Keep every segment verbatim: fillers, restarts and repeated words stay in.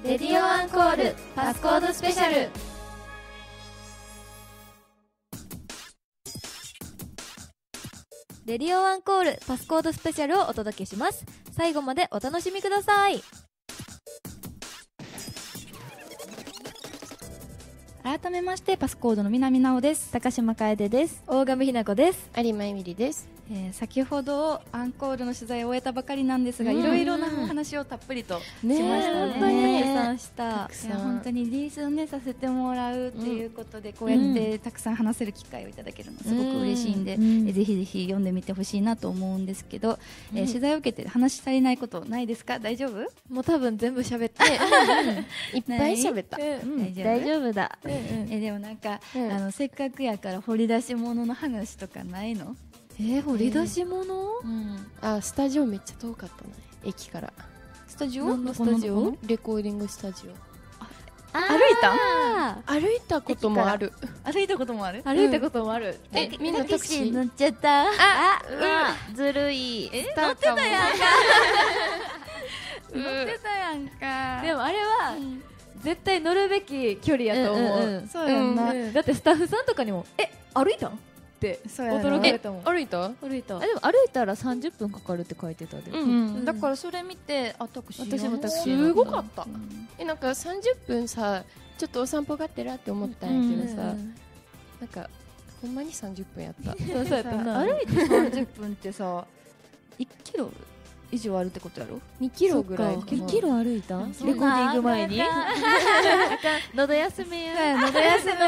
レディオアンコールパスコードスペシャル。レディオアンコールパスコードスペシャルをお届けします。最後までお楽しみください。 改めましてパスコードの南直です。 高島楓です。 大上ひな子です。 有馬えみりです。 えー、先ほどアンコールの取材を終えたばかりなんですが、 うん、 いろいろなお話をたっぷりとしましたね。 本当にたくさんした。 いや本当にリリースをねさせてもらうっていうことで、うん、こうやってたくさん話せる機会をいただけるのすごく嬉しいんで、うん、えぜひぜひ読んでみてほしいなと思うんですけど、うん、えー、取材を受けて話し足りないことないですか？大丈夫？ もう多分全部喋って、 いっぱい喋った。 うん、大丈夫だ。 うんうん、えでもなんか、 うん、 あのせっかくやから掘り出し物の話とかないの？ えー、掘り出し物、 うん、 あ、スタジオめっちゃ遠かったね、駅から。 スタジオ？ 何のスタジオ？ レコーディングスタジオ。 あ、歩いた？ 歩いたこともある。 歩いたこともある？ 歩いたこともある。 え、みんなタクシー乗っちゃった。 あ、 うん、ずるい。 え、乗ってたやんか。乗ってたやんか。 でもあれは絶対乗るべき距離やと思う。 そうやんな。 だってスタッフさんとかにもえ、歩いたん？って驚かれたもん。 歩いた？ 歩いた。 あ、でも歩いたらさんじゅっぷんかかるって書いてたで。 うん、だからそれ見て、あ、タクシー。 私もタクシー。 すごかった。え、なんかさんじゅっぷんさ、ちょっとお散歩がてらって思ったんやけどさ、なんかほんまにさんじゅっぷんやった。 そうそうやったな。 歩いてさんじゅっぷんってさ、いちキロ以上あるってことやろ？ にキロぐらいかな。 にキロ歩いた？レコーディング前に？喉休めや。 喉休め。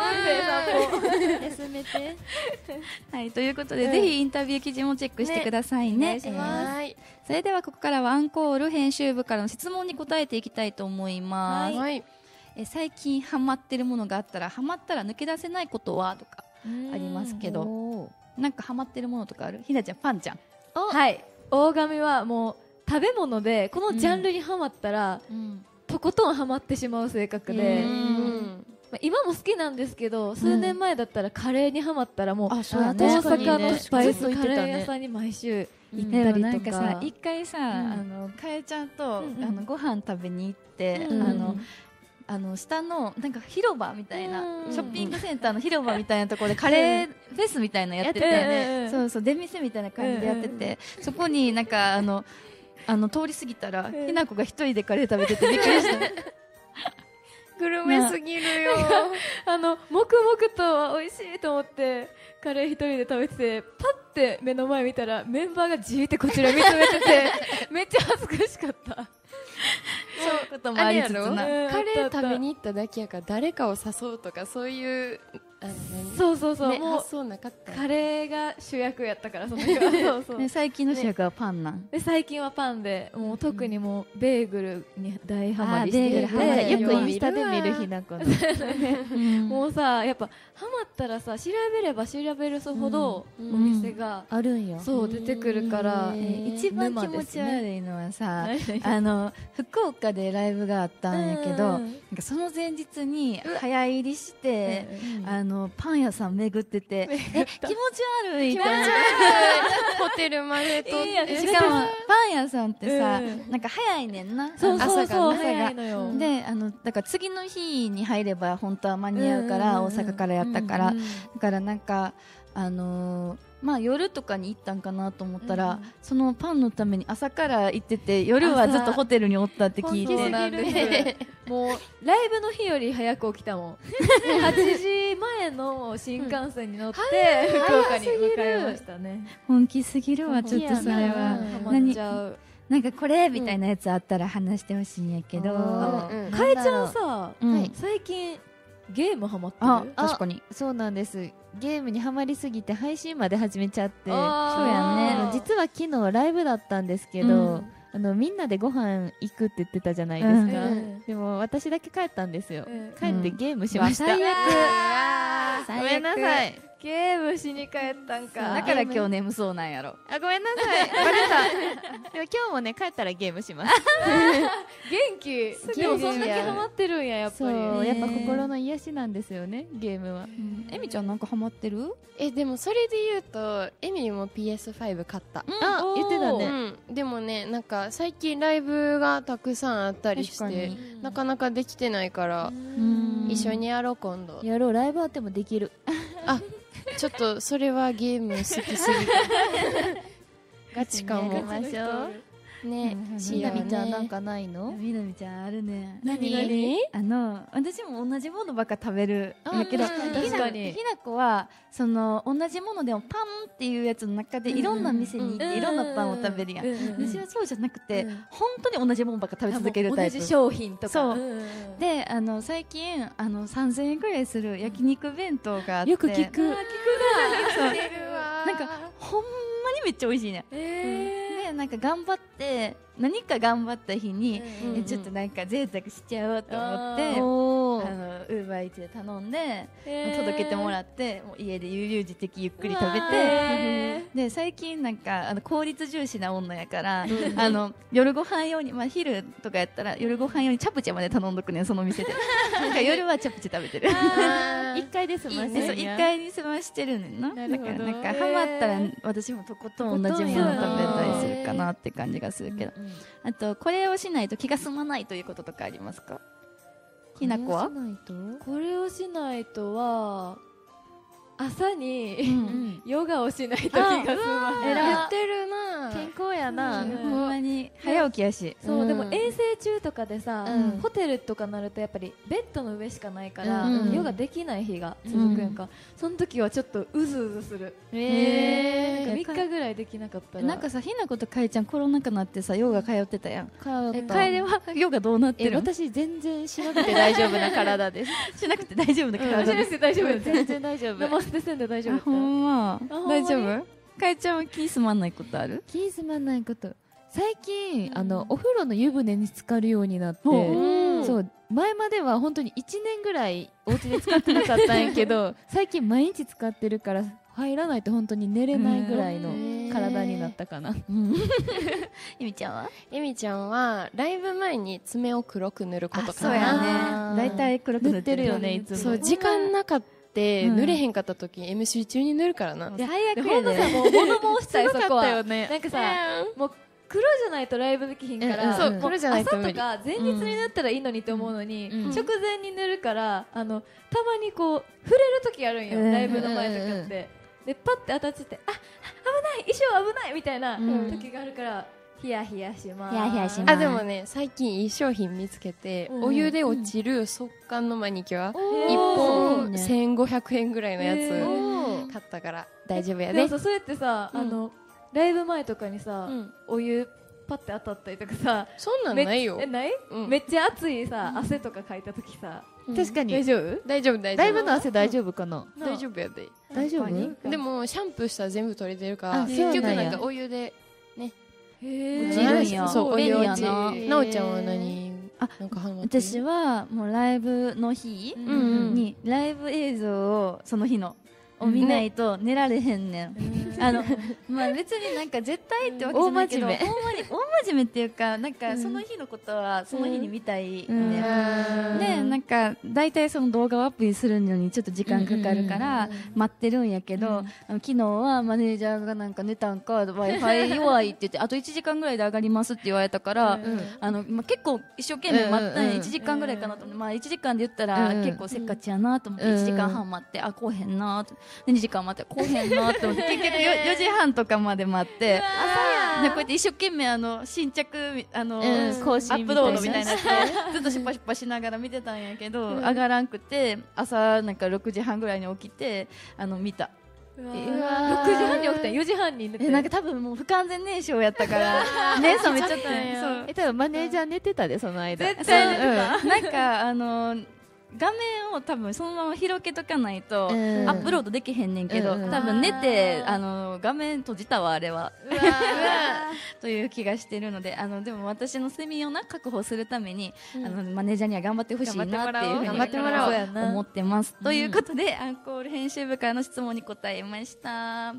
休めて。 はい、ということで、ぜひインタビュー記事もチェックしてくださいね。 はい。 それではここからはアンコール編集部からの質問に答えていきたいと思います。 はい。 え最近ハマってるものがあったら、ハマったら抜け出せないことはとかありますけど、なんかハマってるものとかある？ひなちゃん、パンちゃん。 はい。大神はもう食べ物でこのジャンルにハマったら、うん、とことんハマってしまう性格で、まあ、今も好きなんですけど、数年前だったらカレーにハマったらもう、うん、大阪のスパイスカレー屋さんに毎週行ったりとか、うん、なんかさ一回さ、うん、あのかえちゃんと、うん、あのご飯食べに行って、うん、あのあの下のなんか広場みたいな、ショッピングセンターの広場みたいなところでカレーフェスみたいなのやってて、そうそう出店みたいな感じでやってて、そこになんかあのあの通り過ぎたらひなこが一人でカレー食べててびっくりした。 グルメすぎるよ。 あの黙々と美味しいと思ってカレー一人で食べてて、パッて目の前見たらメンバーがじーってこちら見つめててめっちゃ恥ずかしかった。 そういうこともありつつな、 カレー食べに行っただけやから誰かを誘うとかそういうあのそうそうそう、 ね、 もう発想なかった。 カレーが主役やったからその時はそうそう、 ね、最近の主役はパンなん、 ね、で最近はパンでもう特にもうベーグルに大ハマりしてて、 よくインスタで見るひなこのもうさやっぱハマったらさ調べれば調べるほどお店があるんや、 そう出てくるから、 一番気持ち悪いのはさ、あの福岡でライブがあったんやけど、なんかその前日に早入りして、あのパン屋さん巡ってて、え気持ち悪いって思って、 ホテルまでとってしかもパン屋さんってさ、なんか早いねんな、 そうそうそう、 早いのよ。で、あのだから次の日に入れば本当は間に合うから、大阪からやったから、だからなんかあのーまあ夜とかに行ったんかなと思ったら、うん、そのパンのために朝から行ってて、夜はずっとホテルにおったって聞いて、 そうなんですもうライブの日より早く起きたもんはちじまえの新幹線に乗って、うん、福岡に向かいましたね。 本気すぎるわ、ちょっとそれはハマっちゃう。 なんかこれみたいなやつあったら話してほしいんやけど、 かえちゃんさ、うん、最近ゲームハマってる？ あ、確かにそうなんです。ゲームにハマりすぎて配信まで始めちゃって、そうやね、実は昨日ライブだったんですけど、うん、あのみんなでご飯行くって言ってたじゃないですか、うん、でも私だけ帰ったんですよ、うん、帰ってゲームしました、 最悪ごめんなさい。 ゲームしに帰ったんか。 だから今日眠そうなんやろ。 あ、ごめんなさい、バレた。でも今日もね、帰ったらゲームします。 元気。でもそんだけハマってるんや、やっぱり。 そう、やっぱ心の癒しなんですよね、ゲームは。 えみちゃんなんかハマってる？ えでもそれで言うとエミも ピーエスファイブ 買った。 あ、言ってたね。 うん、でもねなんか最近ライブがたくさんあったりしてなかなかできてないから一緒にやろう今度。 やろう、ライブあってもできる。 あ、ちょっとそれはゲーム好きすぎてガチかも。 やりましょうね。 みなみちゃんなんかないの？ みなみちゃんあるね。 何何？ あの私も同じものばっか食べるんやけど、 確かにひなひな子はその同じものでもパンっていうやつの中でいろんな店に行っていろんなパンを食べるやん。私はそうじゃなくて本当に同じものばっか食べ続けるタイプ。 同じ商品とか。 そうで、あの最近あのさんぜんえんくらいする焼肉弁当があって、 よく聞く。聞くな。 なんかほんまにめっちゃ美味しいね。でなんか頑張って何か頑張った日に、うんうん、えちょっとなんか贅沢しちゃおうと思ってあのウーバーイーツで頼んで届けてもらってもう家で悠々自適ゆっくり食べてで最近なんかあの効率重視な女やからあの夜ご飯用に、まあ、昼とかやったら夜ご飯用にチャプチェまで頼んどくねんその店でなんか夜はチャプチェ食べてる一回で済ませる一回に済ましてるねんな。だからなんかハマったら私もとことん同じもの食べたりするかなって感じがするけど、あとこれをしないと気が済まないということとかありますか？ひなこはこれをしないとは朝にヨガをしないと気が済まない。 やってるな。 健康やな。 ほんまに早起きやし。 そうでも遠征中とかでさホテルとかなるとやっぱりベッドの上しかないからヨガできない日が続くやんか。その時はちょっとうずうずする。えみっかぐらいできなかったら。 なんかさひなことかえちゃんコロナ禍になってさヨガ通ってたやん。 通った。 かえではヨガどうなってる？ 私全然しなくて大丈夫な体です。 しなくて大丈夫な体です。 しなくて大丈夫。 全然大丈夫。 でせんで大丈夫。 ほんま大丈夫？かえちゃんは気済まんないことある？ 気済まんないこと最近あのお風呂の湯船に浸かるようになって、そう前までは本当にいちねんぐらいお家で使ってなかったんやけど最近毎日使ってるから入らないと本当に寝れないぐらいの体になったかな。 えみちゃんは？ えみちゃんはライブ前に爪を黒く塗ることかな。 そうやね。だいたい黒く塗ってるよねいつも。 そう時間なかった。塗れへんかった時 エムシー 中に塗るからな。 最悪やで。もう物申したいそこは。 なんかさもう黒じゃないとライブできひんからそう黒じゃないと無理。 朝とか前日に塗ったらいいのにと思うのに直前に塗るからあのたまにこう触れる時あるんよライブの前とかってでパッて当たっちゃってあ危ない衣装危ないみたいな時があるからヒヤヒヤします。 ヒヤヒヤします。 あでもね最近いい商品見つけて、うん、お湯で落ちる速乾のマニキュア、うん、いっぽんせんごひゃくえんぐらいのやつ買ったから大丈夫やで。 でもさそうやってさ、うん、あのライブ前とかにさ、うん、お湯パッて当たったりとかさそんなんないよ。 えない、うん、めっちゃ熱いさ、うん、汗とかかいた時さ、 うん、確かに大丈夫大丈夫大丈夫。 ライブの汗大丈夫かな、 うん、大丈夫やで。 大丈夫。 でもシャンプーしたら全部取れてるから結局なんかお湯でね落ちるんや。 そうお湯落ち。なおちゃんは何？ あなんか私はもうライブの日にライブ映像をその日のを見ないと寝られへんねん。あのまあ別になんか絶対ってわけじゃないけど、大真面目大真面目っていうかなんかその日のことはその日に見たいね。でなんか大体その動画をアップするのにちょっと時間かかるから待ってるんやけど、昨日はマネージャーがなんか寝たんか Wi-Fi 弱いって言ってあといちじかんぐらいで上がりますって言われたから、あのまあ結構一生懸命待ったんや。いちじかんぐらいかなと思って、まあいちじかんで言ったら結構せっかちやなと思っていちじかんはん待ってあこうへんなと。でにじかん待ってこうへんなって思って結局よじはんとかまで待ってでこうやって一生懸命あの新着あの、うん、更新アップロードみたいなやつでずっとシュパシュパしながら見てたんやけど、うん、上がらんくて朝なんかろくじはんぐらいに起きてあの見た。 うわろくじはんに起きたんよじはんに寝てなんか多分もう不完全燃焼やったから目覚めちゃったんや。 え多分マネージャー寝てたでその間絶対寝てた、 うん、なんかあの画面を多分そのまま広げとかないとアップロードできへんねんけど、多分寝てあの画面閉じたわあれはという気がしてるので、あのでも私の睡眠をな確保するために、うん、あのマネージャーには頑張ってほしいなっていうふうに思ってます、うん、ということでアンコール編集部からの質問に答えました、はい、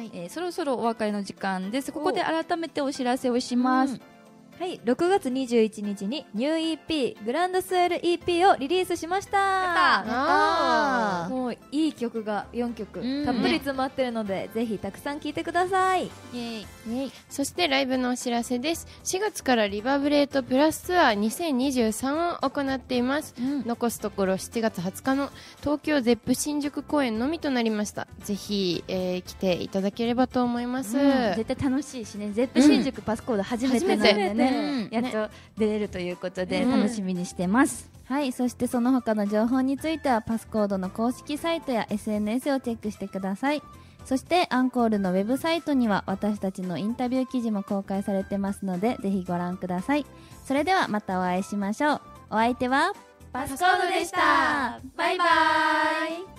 えー、そろそろお別れの時間です。ここで改めてお知らせをします。 はい、ろくがつにじゅういちにちにニュー イーピー グランドスエル イーピー をリリースしました。やったー。もういい曲がよんきょくたっぷり詰まってるので、ぜひたくさん聴いてください。イエイイエイ。そしてライブのお知らせです。しがつからリバブレートプラスツアーにせんにじゅうさんを行っています、うん、残すところしちがつはつかの東京ゼップ新宿公演のみとなりました。ぜひ、えー、来ていただければと思います、うん、 絶対楽しいしね。ゼップ新宿パスコード初めてなんでね、うん、やっと出れるということで楽しみにしてます、 うん、はい。そしてその他の情報についてはパスコードの公式サイトや エスエヌエス をチェックしてください。そしてアンコールのウェブサイトには私たちのインタビュー記事も公開されてますので、ぜひご覧ください。それではまたお会いしましょう。お相手はパスコードでした。バイバイ。